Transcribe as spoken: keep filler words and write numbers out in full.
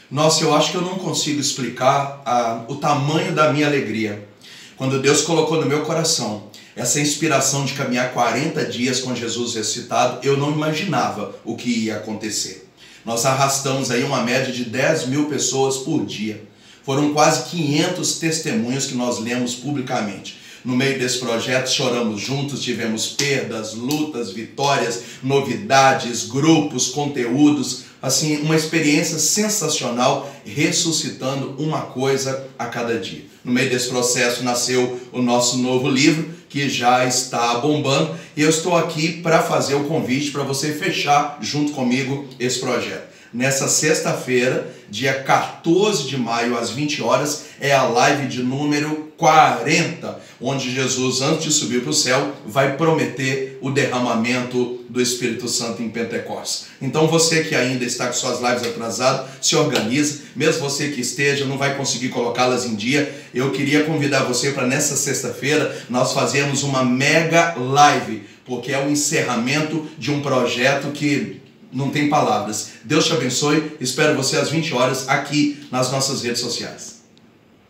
Nossa, eu acho que eu não consigo explicar ah, o tamanho da minha alegria quando Deus colocou no meu coração essa inspiração de caminhar quarenta dias com Jesus ressuscitado. Eu não imaginava o que ia acontecer. Nós arrastamos aí uma média de dez mil pessoas por dia. Foram quase quinhentos testemunhos que nós lemos publicamente. No meio desse projeto, choramos juntos, tivemos perdas, lutas, vitórias, novidades, grupos, conteúdos, assim, uma experiência sensacional, ressuscitando uma coisa a cada dia. No meio desse processo nasceu o nosso novo livro, que já está bombando, e eu estou aqui para fazer o convite para você fechar junto comigo esse projeto. Nessa sexta-feira, dia quatorze de maio, às vinte horas, é a live de número quarenta, onde Jesus, antes de subir para o céu, vai prometer o derramamento do Espírito Santo em Pentecostes. Então você que ainda está com suas lives atrasadas, se organiza. Mesmo você que esteja, não vai conseguir colocá-las em dia. Eu queria convidar você para nessa sexta-feira nós fazermos uma mega live, porque é o encerramento de um projeto que não tem palavras. Deus te abençoe. Espero você às vinte horas aqui nas nossas redes sociais.